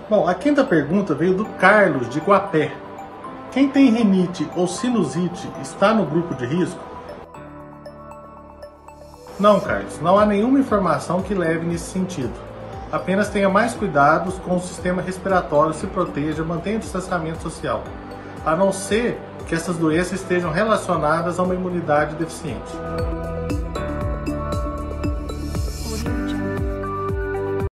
Bom, a quinta pergunta veio do Carlos, de Guapé. Quem tem rinite ou sinusite está no grupo de risco? Não, Carlos, não há nenhuma informação que leve nesse sentido. Apenas tenha mais cuidados com o sistema respiratório, se proteja, mantenha o distanciamento social, a não ser que essas doenças estejam relacionadas a uma imunidade deficiente.